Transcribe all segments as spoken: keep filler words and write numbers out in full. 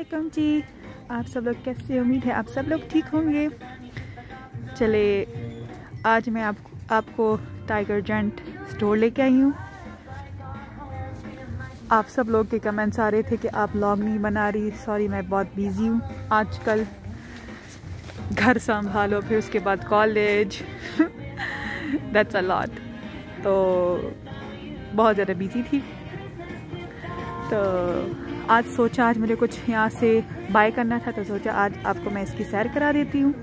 अस्सलामुअलैकुम जी, आप सब लोग कैसे? उम्मीद है आप सब लोग ठीक होंगे। चले आज मैं आप, आपको टाइगर जेंट स्टोर लेके आई हूँ। आप सब लोग के कमेंट्स आ रहे थे कि आप व्लॉग नहीं बना रही। सॉरी, मैं बहुत बिजी हूँ आजकल, घर संभालो फिर उसके बाद कॉलेज दैट्स अ लॉट, तो बहुत ज़्यादा बिजी थी। तो आज सोचा आज मुझे कुछ यहाँ से बाय करना था, तो सोचा आज आपको मैं इसकी सैर करा देती हूँ।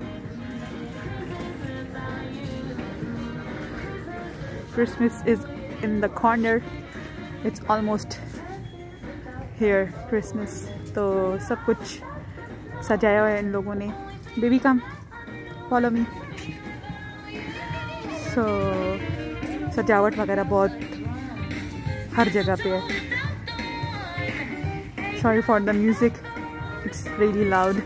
Christmas is in the corner, it's almost here Christmas. तो सब कुछ सजाया हुआ है इन लोगों ने। बेबी कम फॉलो मी। सो सजावट वगैरह बहुत हर जगह पे है। Sorry for the music, it's really loud.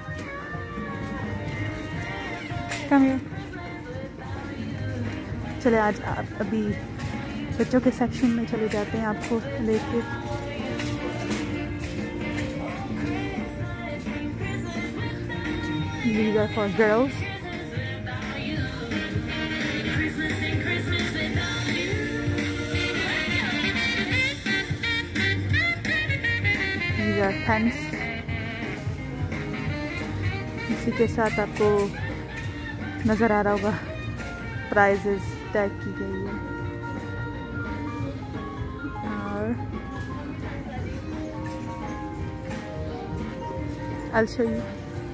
Come here. चले आज आप अभी बच्चों के सेक्शन में चले जाते हैं आपको लेके। These are for girls. Thanks. इसी के साथ आपको नज़र आ रहा होगा प्राइजेस टैग की गई है। और I'll show you.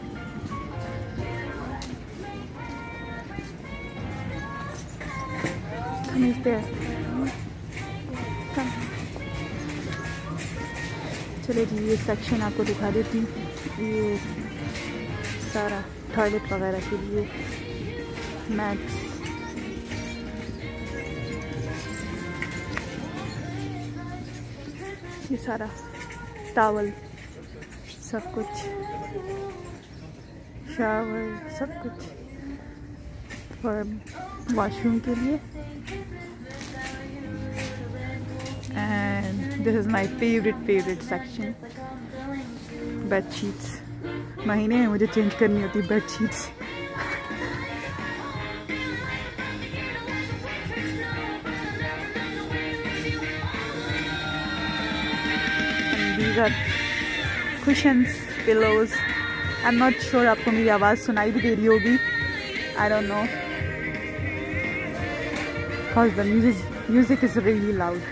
Come is there. Come. चलिए जी, ये सेक्शन आपको दिखा देती हूँ। ये सारा टॉयलेट वगैरह के लिए मैट्स, ये सारा टॉवल, सब कुछ, शावर, सब कुछ और वॉशरूम के लिए। And this is my favorite favorite section, bed sheets. महीने में मुझे चेंज करनी होती bed sheets. And these are cushions, pillows. I'm not sure आपको मेरी आवाज़ सुनाई भी दे रही होगी। I don't know, because the music music is really loud.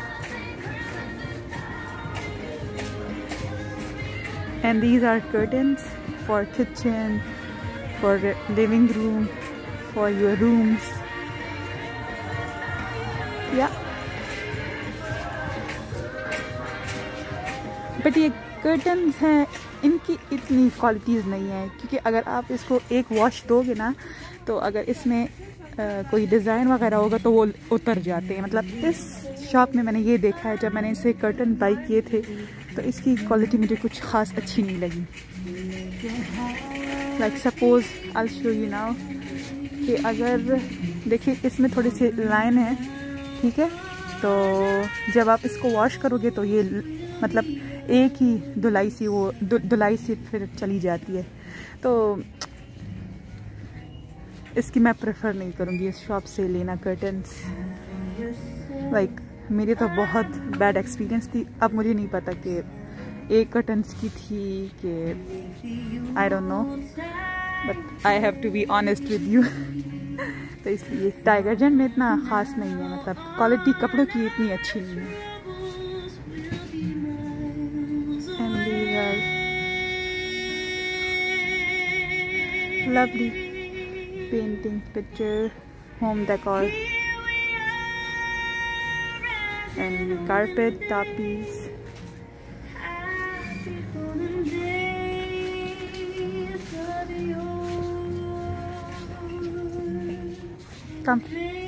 And these are curtains for kitchen, for living room, for your rooms. Yeah. But ये curtains हैं, इनकी इतनी क्वालिटीज़ नहीं है, क्योंकि अगर आप इसको एक वॉश दोगे ना, तो अगर इसमें uh, कोई डिज़ाइन वगैरह होगा तो वो उतर जाते हैं। मतलब इस शॉप में मैंने ये देखा है, जब मैंने इसे कर्टन बाई किए थे तो इसकी क्वालिटी मुझे कुछ ख़ास अच्छी नहीं लगी। Like suppose I will show you now कि अगर देखिए इसमें थोड़ी सी लाइन है, ठीक है, तो जब आप इसको वॉश करोगे तो ये मतलब एक ही धुलाई सी वो धुलाई सी फिर चली जाती है। तो इसकी मैं प्रेफर नहीं करूँगी इस शॉप से लेना कर्टन्स। लाइक मेरी तो बहुत बैड एक्सपीरियंस थी। अब मुझे नहीं पता कि एक कर्टन्स की थी कि I don't know, but I have to be honest with you. तो इसलिए टाइगर जेंट में इतना ख़ास नहीं है, मतलब क्वालिटी कपड़ों की इतनी अच्छी नहीं है। And these are lovely painting, picture, home decor, and the carpet tapis. Come.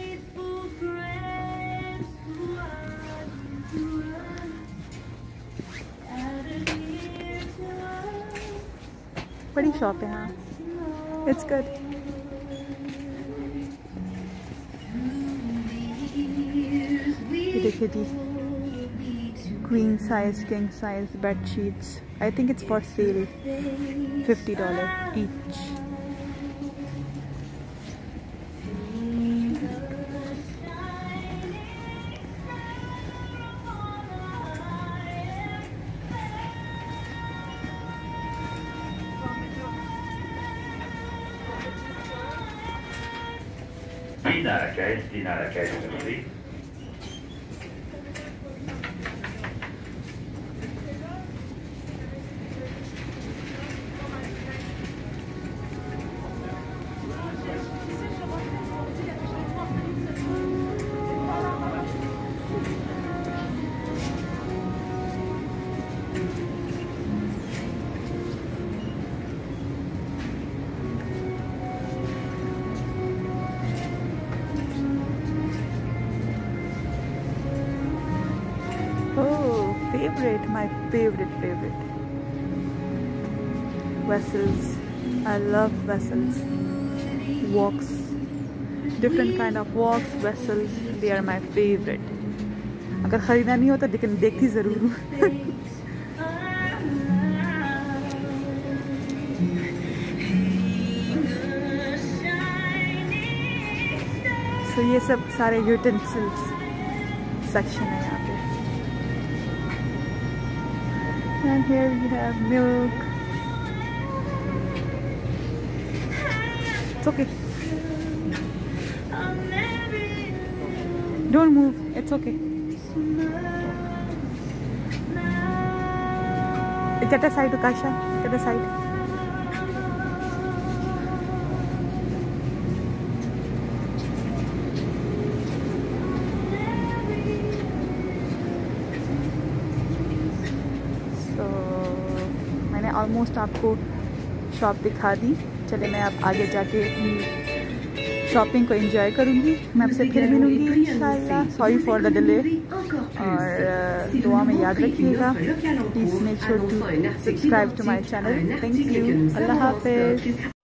बड़ी शॉप है, हाँ, it's good. देखिए जी, queen size, king size bed sheets. I think it's for sale, fifty dollars each. Dinara case, dinara case only. Oh, favorite, my favorite, favorite. Vessels. I love vessels. Walks. Different kind of walks, vessels. They are my favorite. अगर खरीदना नहीं होता लेकिन देखती ज़रूर हूँ. So ये सब सारे utensils section है यहाँ पे. And here we have milk. It's okay. Don't move. It's okay. Get aside, Kasha. Get aside. Almost आपको शॉप दिखा दी. चले मैं अब आगे जाके अपनी शॉपिंग को एंजॉय करूँगी. मैं आपसे फिर मिलूँगी इंशाल्लाह. सॉरी फॉर द डिले और दुआ में याद रखिएगा. Please make sure to subscribe to my channel. Thank you. अल्लाह हाफिज़.